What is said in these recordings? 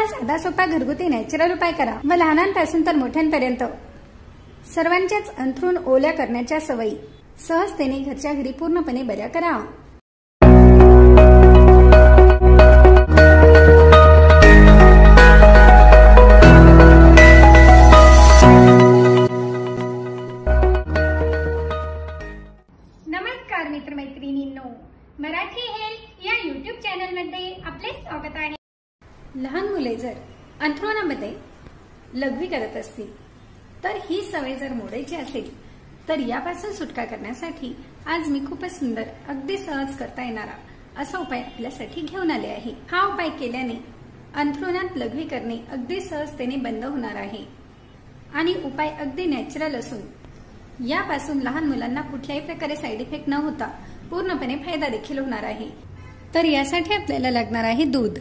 साधा सोपा घरगुती नॅचरल उपाय करा व लहानांपासून तर मोठ्यांपर्यंत सर्वांच्याच अंथरूण ओल्या करण्याच्या सवयी सहजतेने घरच्या घरी पूर्णपणे बऱ्या करा। नमस्कार मित्रमैत्रिणींनो, मराठी हेल्थ या यूट्यूब चॅनल मध्ये आपले स्वागत आहे। लहान मुले जर अंथरुणामध्ये लघवी करत असतील तर ही सवय जर मोडायची असेल तर यापासून सुटका करण्यासाठी आज मी खूपच सुंदर अगदी सहज करता येणारा असा उपाय आपल्यासाठी घेऊन आले आहे। हा उपाय केल्याने अंथरुणात लघवी करणे अगदी सहजतेने बंद होणार आहे आणि उपाय अगदी नॅचरल असून यापासून लहान मुलांना कुठल्याही प्रकारे साइड इफेक्ट न होता पूर्णपणे फायदा देखील होणार आहे। तर यासाठी आपल्याला लागणार आहे दूध।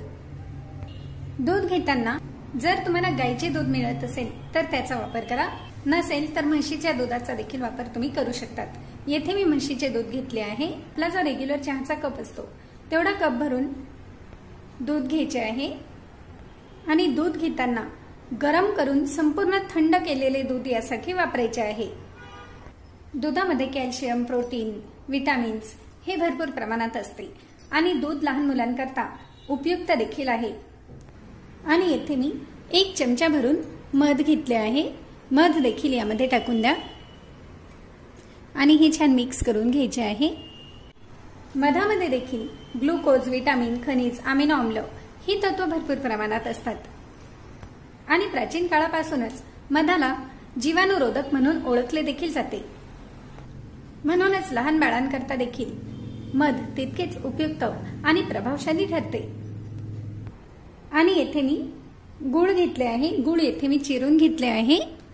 दूध घेताना जर तुम्हाला गाईचे दूध मिळत असेल तर त्याचा वापर करा, नसेल तर म्हशीच्या दुधाचा देखील वापर तुम्ही करू शकतात। येथे मी म्हशीचे दूध घेतले आहे। आपला जो रेग्युलर चहाचा कप असतो तेवढा कप भरून दूध घ्यायचे आहे आणि दूध घेताना गरम करून संपूर्ण थंड केलेले दूध यासाठी वापरायचे आहे। दुधामध्ये कॅल्शियम, प्रोटीन, विटामिन्स हे भरपूर प्रमाणात असते आणि दूध लहान मुलांकरता उपयुक्त देखील आहे। आणि येथे मी 1 चमचा भरून मध घेतले आहे। मध देखील यामध्ये टाकून द्या आणि हे छान मिक्स करून घ्यायचे आहे। मधामध्ये देखील ग्लुकोज, विटामिन, खनिज, अमिनो आम्ल ही तत्व भरपूर प्रमाणात असतात आणि प्राचीन काळापासूनच मधाला जीवाणुरोधक म्हणून ओळखले देखील जाते। म्हणूनच लहान बाळांकरता देखील मध तितकेच उपयुक्त आणि प्रभावशाली ठरते। आणि येथे मी गूळ घेतले आहे। गूळ येथे मी चिरून घेतले आहे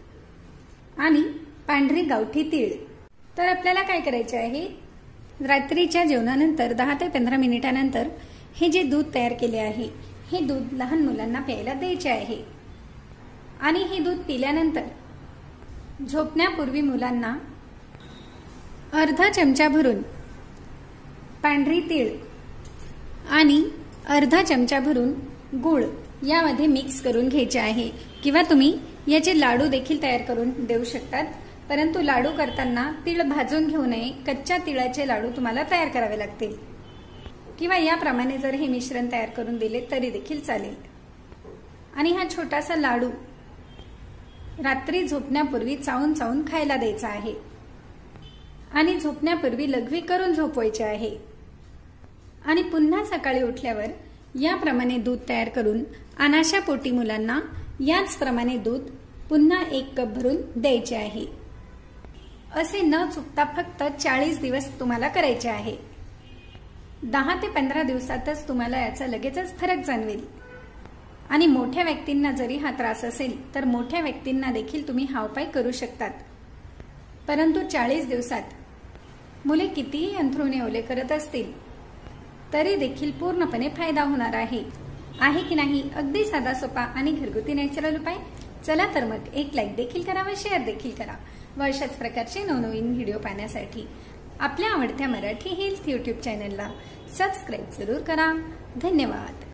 आणि पांढरी गावठी तीळ। तर आपल्याला काय करायचे आहे, रात्रीच्या जेवणानंतर 10 ते 15 मिनिटांनंतर हे जे दूध तयार केले आहे हे दूध लहान मुलांना प्यायला द्यायचे आहे आणि हे दूध पिल्यानंतर झोपण्यापूर्वी मुलांना अर्धा चमचा भरून पांढरी तीळ आणि अर्धा चमचा भरून गूळ यामध्ये मिक्स करून घ्यायचे आहे किंवा तुम्ही याचे लाडू देखील तयार करून देऊ शकतात। परंतु लाडू करताना तीळ भाजून घेऊ नये, कच्च्या तिळाचे लाडू तुम्हाला तयार करावे लागतील किंवा याप्रमाणे जर हे मिश्रण तयार करून दिले तरी देखील चालेल। आणि हा छोटासा लाडू रात्री झोपण्यापूर्वी चावून चावून खायला द्यायचा आहे आणि झोपण्यापूर्वी लघवी करून झोपवायचे आहे आणि पुन्हा सकाळी उठल्यावर याप्रमाणे दूध तयार करून अनाशा पोटी मुलांना याचप्रमाणे दूध पुन्हा 1 कप भरून द्यायचे आहे। असे न चुकता फक्त 40 दिवस तुम्हाला करायचे आहे। 10 ते 15 दिवसातच तुम्हाला याचा लगेचच फरक जाणवेल आणि मोठ्या व्यक्तींना जरी हा त्रास असेल तर मोठ्या व्यक्तींना देखील तुम्ही हा उपाय करू शकतात। परंतु 40 दिवसात मुले कितीही अंथरुणे ओले करत असतील तरी देखील पूर्णपणे फायदा होणार आहे की नाही। अगदी साधा सोपा आणि घरगुती नॅचरल उपाय। चला तर मग एक लाईक देखील करा व शेअर देखील करा व अशाच प्रकारचे नवनवीन व्हिडिओ पाहण्यासाठी आपल्या आवडत्या मराठी हेल्थ यूट्यूब चॅनलला सबस्क्राईब जरूर करा। धन्यवाद।